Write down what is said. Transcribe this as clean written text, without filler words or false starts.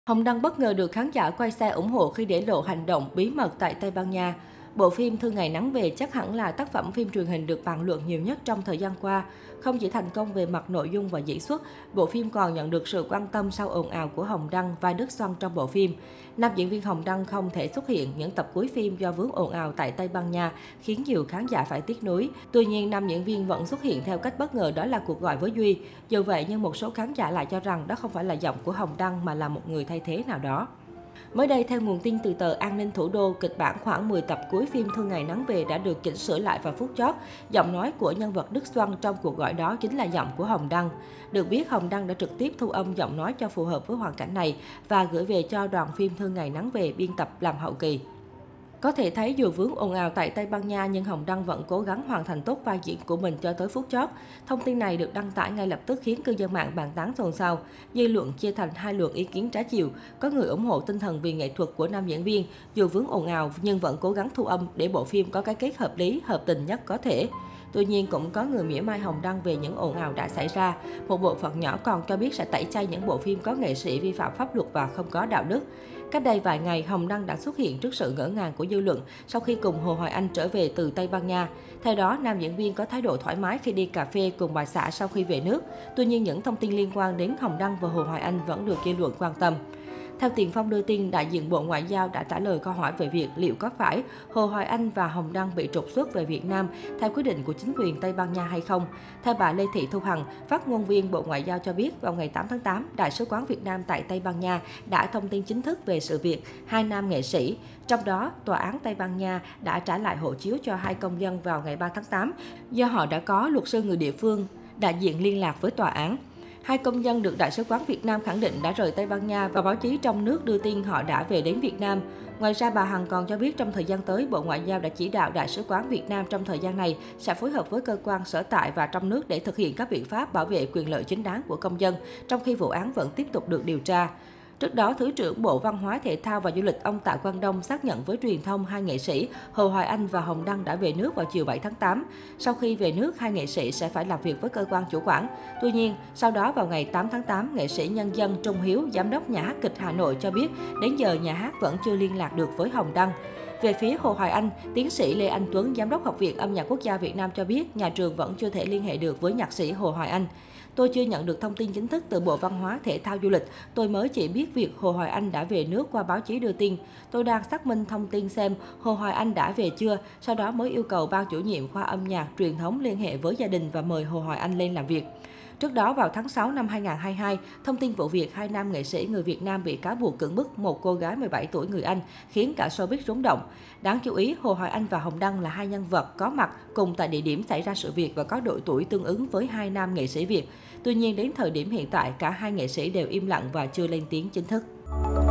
Hồng Đăng bất ngờ được khán giả quay xe ủng hộ khi để lộ hành động bí mật tại Tây Ban Nha. Bộ phim Thương Ngày Nắng Về chắc hẳn là tác phẩm phim truyền hình được bàn luận nhiều nhất trong thời gian qua. Không chỉ thành công về mặt nội dung và diễn xuất, bộ phim còn nhận được sự quan tâm sau ồn ào của Hồng Đăng vai Đức Xuân trong bộ phim. Nam diễn viên Hồng Đăng không thể xuất hiện những tập cuối phim do vướng ồn ào tại Tây Ban Nha, khiến nhiều khán giả phải tiếc nuối. Tuy nhiên, nam diễn viên vẫn xuất hiện theo cách bất ngờ, đó là cuộc gọi với Duy. Dù vậy, nhưng một số khán giả lại cho rằng đó không phải là giọng của Hồng Đăng mà là một người thay thế nào đó. Mới đây, theo nguồn tin từ tờ An ninh Thủ đô, kịch bản khoảng 10 tập cuối phim Thương Ngày Nắng Về đã được chỉnh sửa lại vào phút chót. Giọng nói của nhân vật Đức Xuân trong cuộc gọi đó chính là giọng của Hồng Đăng. Được biết, Hồng Đăng đã trực tiếp thu âm giọng nói cho phù hợp với hoàn cảnh này và gửi về cho đoàn phim Thương Ngày Nắng Về biên tập làm hậu kỳ. Có thể thấy dù vướng ồn ào tại Tây Ban Nha nhưng Hồng Đăng vẫn cố gắng hoàn thành tốt vai diễn của mình cho tới phút chót. Thông tin này được đăng tải ngay lập tức khiến cư dân mạng bàn tán xôn xao. Dư luận chia thành hai luồng ý kiến trái chiều. Có người ủng hộ tinh thần vì nghệ thuật của nam diễn viên, dù vướng ồn ào nhưng vẫn cố gắng thu âm để bộ phim có cái kết hợp lý, hợp tình nhất có thể. Tuy nhiên, cũng có người mỉa mai Hồng Đăng về những ồn ào đã xảy ra. Một bộ phận nhỏ còn cho biết sẽ tẩy chay những bộ phim có nghệ sĩ vi phạm pháp luật và không có đạo đức. Cách đây vài ngày, Hồng Đăng đã xuất hiện trước sự ngỡ ngàng của dư luận sau khi cùng Hồ Hoài Anh trở về từ Tây Ban Nha. Theo đó, nam diễn viên có thái độ thoải mái khi đi cà phê cùng bà xã sau khi về nước. Tuy nhiên, những thông tin liên quan đến Hồng Đăng và Hồ Hoài Anh vẫn được dư luận quan tâm. Theo Tiền Phong đưa tin, đại diện Bộ Ngoại giao đã trả lời câu hỏi về việc liệu có phải Hồ Hoài Anh và Hồng Đăng bị trục xuất về Việt Nam theo quyết định của chính quyền Tây Ban Nha hay không. Theo bà Lê Thị Thu Hằng, phát ngôn viên Bộ Ngoại giao cho biết vào ngày 8 tháng 8, Đại sứ quán Việt Nam tại Tây Ban Nha đã thông tin chính thức về sự việc hai nam nghệ sĩ. Trong đó, Tòa án Tây Ban Nha đã trả lại hộ chiếu cho hai công dân vào ngày 3 tháng 8 do họ đã có luật sư người địa phương đại diện liên lạc với tòa án. Hai công dân được Đại sứ quán Việt Nam khẳng định đã rời Tây Ban Nha và báo chí trong nước đưa tin họ đã về đến Việt Nam. Ngoài ra, bà Hằng còn cho biết trong thời gian tới, Bộ Ngoại giao đã chỉ đạo Đại sứ quán Việt Nam trong thời gian này sẽ phối hợp với cơ quan sở tại và trong nước để thực hiện các biện pháp bảo vệ quyền lợi chính đáng của công dân, trong khi vụ án vẫn tiếp tục được điều tra. Trước đó, Thứ trưởng Bộ Văn hóa, Thể thao và Du lịch ông Tạ Quang Đông xác nhận với truyền thông hai nghệ sĩ Hồ Hoài Anh và Hồng Đăng đã về nước vào chiều 7 tháng 8. Sau khi về nước, hai nghệ sĩ sẽ phải làm việc với cơ quan chủ quản. Tuy nhiên, sau đó vào ngày 8 tháng 8, nghệ sĩ nhân dân Trung Hiếu, giám đốc nhà hát kịch Hà Nội cho biết đến giờ nhà hát vẫn chưa liên lạc được với Hồng Đăng. Về phía Hồ Hoài Anh, tiến sĩ Lê Anh Tuấn, giám đốc Học viện Âm nhạc Quốc gia Việt Nam cho biết nhà trường vẫn chưa thể liên hệ được với nhạc sĩ Hồ Hoài Anh. Tôi chưa nhận được thông tin chính thức từ Bộ Văn hóa, Thể thao, Du lịch. Tôi mới chỉ biết việc Hồ Hoài Anh đã về nước qua báo chí đưa tin. Tôi đang xác minh thông tin xem Hồ Hoài Anh đã về chưa, sau đó mới yêu cầu ban chủ nhiệm khoa âm nhạc truyền thống liên hệ với gia đình và mời Hồ Hoài Anh lên làm việc. Trước đó, vào tháng 6 năm 2022, thông tin vụ việc hai nam nghệ sĩ người Việt Nam bị cáo buộc cưỡng bức một cô gái 17 tuổi người Anh khiến cả showbiz rúng động. Đáng chú ý, Hồ Hoài Anh và Hồng Đăng là hai nhân vật có mặt cùng tại địa điểm xảy ra sự việc và có độ tuổi tương ứng với hai nam nghệ sĩ Việt. Tuy nhiên, đến thời điểm hiện tại, cả hai nghệ sĩ đều im lặng và chưa lên tiếng chính thức.